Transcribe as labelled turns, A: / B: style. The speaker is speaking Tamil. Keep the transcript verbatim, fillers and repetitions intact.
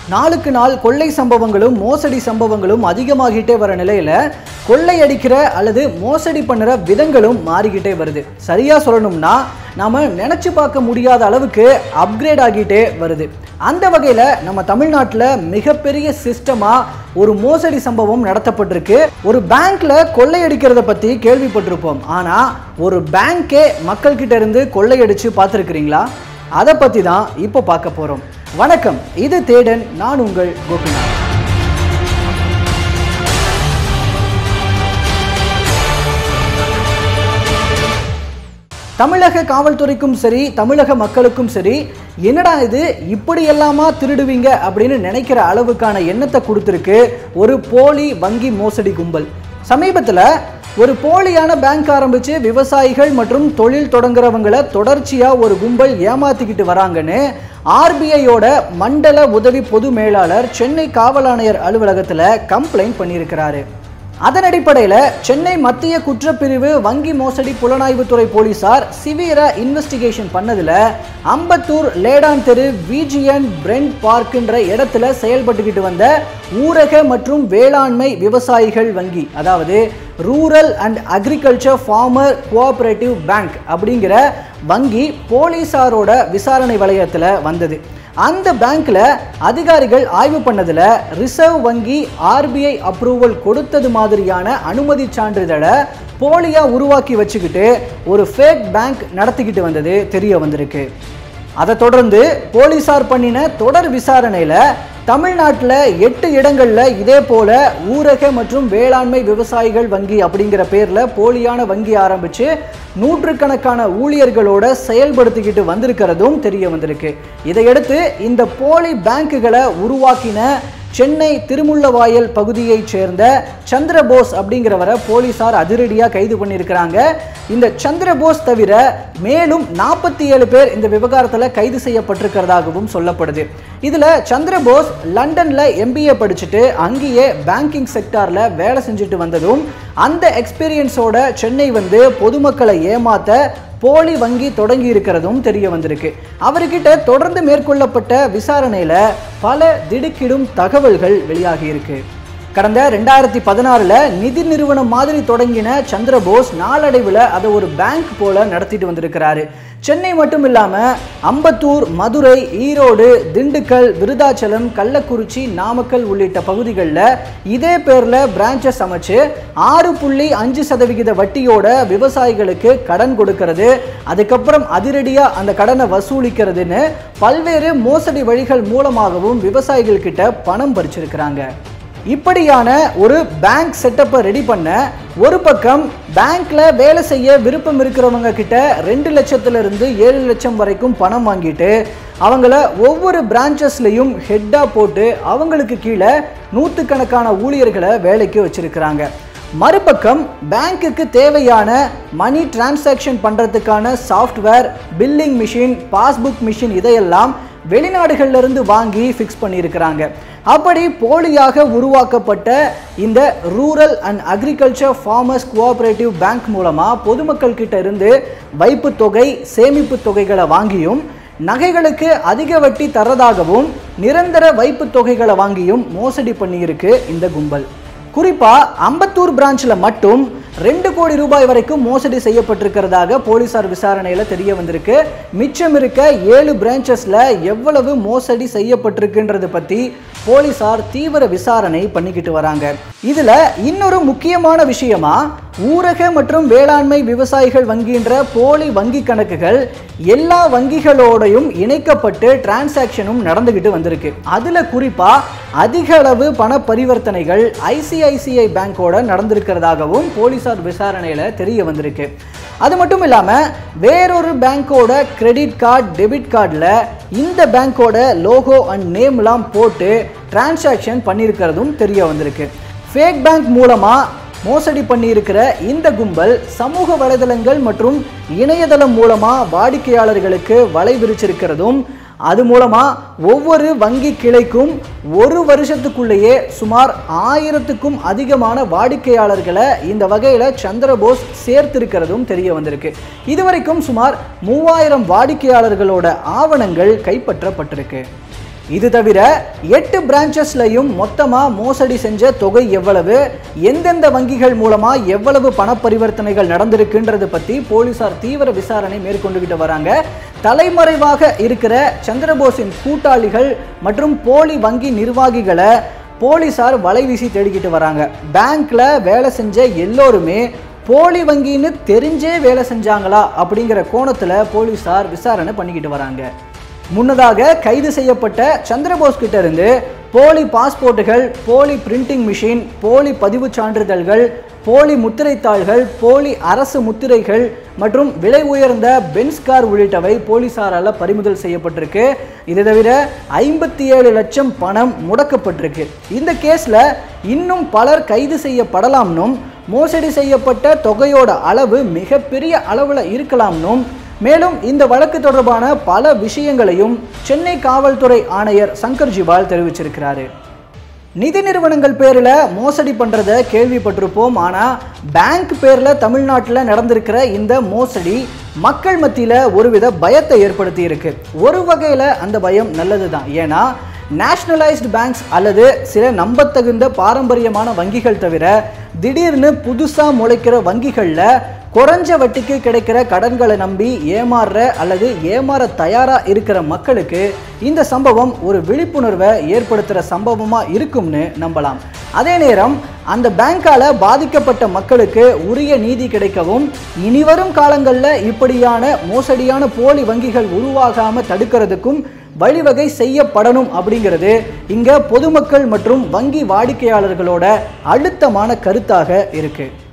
A: நாளுக்கு நாள் கொள்ளை சம்பவங்களும் மோசடி சம்பவங்களும் அதிகமாகிட்டே வர நிலையில கொள்ளை அடிக்கிற அல்லது மோசடி பண்ணுற விதங்களும் மாறிக்கிட்டே வருது. சரியா சொல்லணும்னா நாம நினைச்சு பார்க்க முடியாத அளவுக்கு அப்கிரேட் ஆகிட்டே வருது. அந்த வகையில் நம்ம தமிழ்நாட்டில் மிகப்பெரிய சிஸ்டமா ஒரு மோசடி சம்பவம் நடத்தப்பட்டிருக்கு. ஒரு பேங்க்ல கொள்ளையடிக்கிறத பத்தி கேள்விப்பட்டிருப்போம். ஆனா ஒரு பேங்கே மக்கள் கிட்ட இருந்து கொள்ளையடிச்சு பார்த்துருக்கிறீங்களா? அதை பத்தி தான் இப்போ பார்க்க போறோம். வணக்கம், இது தேடன், நான் உங்கள் கோபிநாத். தமிழக காவல்துறைக்கும் சரி, தமிழக மக்களுக்கும் சரி, என்னடா இது இப்படி எல்லாமா திருடுவீங்க அப்படின்னு நினைக்கிற அளவுக்கான எண்ணத்தை கொடுத்துருக்கு ஒரு போலி வங்கி மோசடி கும்பல். சமீபத்தில் ஒரு போலியான பேங்க் ஆரம்பிச்சு விவசாயிகள் மற்றும் தொழில் தொடங்குறவங்களை தொடர்ச்சியா ஒரு கும்பல் ஏமாத்திக்கிட்டு வராங்கன்னு ஆர்பிஐயோட மண்டல உதவி பொது மேலாளர் சென்னை காவல் ஆணையர் அலுவலகத்தில் கம்ப்ளைண்ட் பண்ணியிருக்கிறாரு. அதன் அடிப்படையில் சென்னை மத்திய குற்றப்பிரிவு வங்கி மோசடி புலனாய்வுத்துறை போலீசார் சிவியரா இன்வெஸ்டிகேஷன் பண்ணதுல அம்பத்தூர் லேடான் தெரு விஜிஎன் பிரெண்ட் பார்க்ன்ற இடத்துல செயல்பட்டுக்கிட்டு வந்த ஊரக மற்றும் வேளாண்மை விவசாயிகள் வங்கி, அதாவது rural and agriculture farmer cooperative bank அப்படிங்கிற வங்கி போலீசாரோட விசாரணை வளையத்தில் வந்தது. அந்த பேங்க்ல அதிகாரிகள் ஆய்வு பண்ணதுல ரிசர்வ் வங்கி ஆர்பிஐ அப்ரூவல் கொடுத்தது மாதிரியான அனுமதி சான்றிதழை போலியா உருவாக்கி வச்சுக்கிட்டு ஒரு ஃபேக் பேங்க் நடத்திக்கிட்டு வந்தது தெரிய வந்திருக்கு. அதை தொடர்ந்து போலீசார் பண்ணின தொடர் விசாரணையில தமிழ்நாட்டில் எட்டு இடங்கள்ல இதே போல ஊரக மற்றும் வேளாண்மை விவசாயிகள் வங்கி அப்படிங்கிற பேர்ல போலியான வங்கி ஆரம்பிச்சு நூற்றுக்கணக்கான ஊழியர்களோட செயல்படுத்திக்கிட்டு வந்திருக்கிறதும் தெரிய வந்திருக்கு. இதையடுத்து இந்த போலி பேங்குகளை உருவாக்கின சென்னை திருமுள்ளவாயல் பகுதியைச் சேர்ந்த சந்திரபோஸ் அப்படிங்கிறவரை போலீசார் அதிரடியாக கைது பண்ணியிருக்கிறாங்க. இந்த சந்திரபோஸ் தவிர மேலும் நாற்பத்தி ஏழு பேர் இந்த விவகாரத்தில் கைது செய்யப்பட்டிருக்கிறதாகவும் சொல்லப்படுது. இதில் சந்திரபோஸ் லண்டனில் எம்பிஏ படிச்சுட்டு அங்கேயே பேங்கிங் செக்டாரில் வேலை செஞ்சுட்டு வந்ததும் அந்த எக்ஸ்பீரியன்ஸோட சென்னை வந்து பொதுமக்களை ஏமாத்த போலி வங்கி தொடங்கி இருக்கிறதும் தெரிய வந்திருக்கு. அவர்கிட்ட தொடர்ந்து மேற்கொள்ளப்பட்ட விசாரணையில பல திடுக்கிடும் தகவல்கள் வெளியாகி இருக்கு. கடந்த ரெண்டாயிரத்தி பதினாறுல நிதி நிறுவனம் மாதிரி தொடங்கின சந்திரபோஸ் நாளடைவில் அதை ஒரு பேங்க் போல நடத்திட்டு வந்திருக்கிறாரு. சென்னை மட்டும் இல்லாம அம்பத்தூர், மதுரை, ஈரோடு, திண்டுக்கல், விருதாச்சலம், கள்ளக்குறிச்சி, நாமக்கல் உள்ளிட்ட பகுதிகளில் இதே பேர்ல பிரான்ச்சஸ் அமைச்சு ஆறு புள்ளி அஞ்சு சதவிகித வட்டியோட விவசாயிகளுக்கு கடன் கொடுக்கிறது, அதுக்கப்புறம் அதிரடியா அந்த கடனை வசூலிக்கிறதுன்னு பல்வேறு மோசடி வழிகள் மூலமாகவும் விவசாயிகள் கிட்ட பணம் பறிச்சிருக்கிறாங்க. இப்படியான ஒரு பேங்க் செட்டப்பை ரெடி பண்ண ஒரு பக்கம் பேங்க்ல வேலை செய்ய விருப்பம் இருக்கிறவங்க கிட்ட ரெண்டு லட்சத்துல இருந்து ஏழு லட்சம் வரைக்கும் பணம் வாங்கிட்டு அவங்கள ஒவ்வொரு பிரான்ச்சஸ்லையும் ஹெட்டா போட்டு அவங்களுக்கு கீழே நூற்றுக்கணக்கான ஊழியர்களை வேலைக்கு வச்சிருக்கிறாங்க. மறுபக்கம் பேங்க்குக்கு தேவையான மணி டிரான்சாக்ஷன் பண்றதுக்கான software, billing machine, passbook machine இதையெல்லாம் வெளிநாடுகள்ல இருந்து வாங்கி ஃபிக்ஸ் பண்ணியிருக்கிறாங்க. அப்படி போலியாக உருவாக்கப்பட்ட இந்த rural and agriculture farmers cooperative bank மூலமா பொதுமக்கள் கிட்ட இருந்து வைப்பு தொகை, சேமிப்பு தொகைகளை வாங்கியும் நகைகளுக்கு அதிக வட்டி தரதாகவும் நிரந்தர வைப்பு தொகைகளை வாங்கியும் மோசடி பண்ணியிருக்கு இந்த கும்பல். குறிப்பா அம்பத்தூர் பிரான்ச்ல மட்டும் ரெண்டு கோடி ரூபாய் வரைக்கும் மோசடி செய்யப்பட்டிருக்கிறதாக போலீசார் விசாரணையில தெரிய வந்திருக்கு. மிச்சம் இருக்க ஏழு பிரான்ச்சஸ்ல எவ்வளவு மோசடி செய்யப்பட்டிருக்குன்றது பத்தி போலீசார் தீவிர விசாரணை பண்ணிக்கிட்டு வராங்க. இதுல இன்னொரு முக்கியமான விஷயமா ஊரக மற்றும் வேளாண்மை விவசாயிகள் வங்கின்ற போலி வங்கி கணக்குகள் எல்லா வங்கிகளோடையும் இணைக்கப்பட்டு டிரான்சாக்ஷனும் நடந்துகிட்டு வந்திருக்கு. அதுல குறிப்பா அதிக அளவு பண பரிவர்த்தனைகள் ஐசிஐசிஐ பேங்கோட நடந்திருக்கிறதாகவும் போலீசார் விசாரணையில தெரிய வந்திருக்கு. அது மட்டும் இல்லாம வேறொரு பேங்கோட கிரெடிட் கார்டு, டெபிட் கார்டில் இந்த பேங்கோட லோகோ அண்ட் நேம்லாம் போட்டு டிரான்சாக்ஷன் பண்ணியிருக்கிறதும் தெரிய வந்திருக்கு. ஃபேக் பேங்க் மூலமா மோசடி பண்ணியிருக்கிற இந்த கும்பல் சமூக வலைதளங்கள் மற்றும் இணையதளம் மூலமா வாடிக்கையாளர்களுக்கு வலை விரிச்சிருக்கிறதும் அது மூலமா ஒவ்வொரு வங்கி கிளைக்கும் ஒரு வருஷத்துக்குள்ளேயே சுமார் ஆயிரத்துக்கும் அதிகமான வாடிக்கையாளர்களை இந்த வகையில் சந்திரபோஸ் சேர்த்திருக்கிறதும் தெரிய வந்திருக்கு. இதுவரைக்கும் சுமார் மூவாயிரம் வாடிக்கையாளர்களோட ஆவணங்கள் கைப்பற்றப்பட்டிருக்கு. இது தவிர எட்டு பிரான்ச்சஸ்லையும் மொத்தமா மோசடி செஞ்ச தொகை எவ்வளவு, எந்தெந்த வங்கிகள் மூலமா எவ்வளவு பண பரிவர்த்தனைகள் நடந்திருக்குன்றது பத்தி போலீசார் தீவிர விசாரணை மேற்கொண்டுகிட்டு வராங்க. தலைமறைவாக இருக்கிற சந்திரபோஸின் கூட்டாளிகள் மற்றும் போலி வங்கி நிர்வாகிகளை போலீசார் வலைவீசி தேடிக்கிட்டு வராங்க. பேங்க்ல வேலை செஞ்ச எல்லோருமே போலி வங்கின்னு தெரிஞ்சே வேலை செஞ்சாங்களா அப்படிங்கிற கோணத்துல போலீசார் விசாரணை பண்ணிக்கிட்டு வராங்க. முன்னதாக கைது செய்யப்பட்ட சந்திரபோஸ் கிட்ட இருந்து போலி பாஸ்போர்ட்டுகள், போலி பிரிண்டிங் மிஷின், போலி பதிவு சான்றிதழ்கள், போலி முத்திரைத்தாள்கள், போலி அரசு முத்திரைகள் மற்றும் விலை உயர்ந்த பென்ஸ் கார் உள்ளிட்டவை போலீசாரால் பறிமுதல் செய்யப்பட்டிருக்கு. இதை தவிர ஐம்பத்தி ஏழு லட்சம் பணம் முடக்கப்பட்டிருக்கு. இந்த கேஸில் இன்னும் பலர் கைது செய்யப்படலாம்னும், மோசடி செய்யப்பட்ட தொகையோட அளவு மிகப்பெரிய அளவில் இருக்கலாம்னும், மேலும் இந்த வழக்கு தொடர்பான பல விஷயங்களையும் சென்னை காவல்துறை ஆணையர் சங்கர் ஜிவால் தெரிவிச்சிருக்கிறாரு. நிதி நிறுவனங்கள் பேரில் மோசடி பண்ணுறதை கேள்விப்பட்டிருப்போம். ஆனால் பேங்க் பேரில் தமிழ்நாட்டில் நடந்திருக்கிற இந்த மோசடி மக்கள் மத்தியில் ஒருவித பயத்தை ஏற்படுத்தி இருக்கு. ஒரு வகையில் அந்த பயம் நல்லது தான். ஏன்னா நேஷனலைஸ்டு பேங்க்ஸ் அல்லது சில நம்பத்தகுந்த பாரம்பரியமான வங்கிகள் தவிர திடீர்னு புதுசாக முளைக்கிற வங்கிகளில் குறைஞ்ச வட்டிக்கு கிடைக்கிற கடன்களை நம்பி ஏமாறுற அல்லது ஏமாற தயாராக இருக்கிற மக்களுக்கு இந்த சம்பவம் ஒரு விழிப்புணர்வை ஏற்படுத்துகிற சம்பவமாக இருக்கும்னு நம்பலாம். அதே நேரம் அந்த பேங்கால் பாதிக்கப்பட்ட மக்களுக்கு உரிய நீதி கிடைக்கவும், இனிவரும் காலங்களில் இப்படியான மோசடியான போலி வங்கிகள் உருவாகாமல் தடுக்கிறதுக்கும் வழிவகை செய்யப்படணும் அப்படிங்கிறது இங்கே பொதுமக்கள் மற்றும் வங்கி வாடிக்கையாளர்களோட அழுத்தமான கருத்தாக இருக்குது.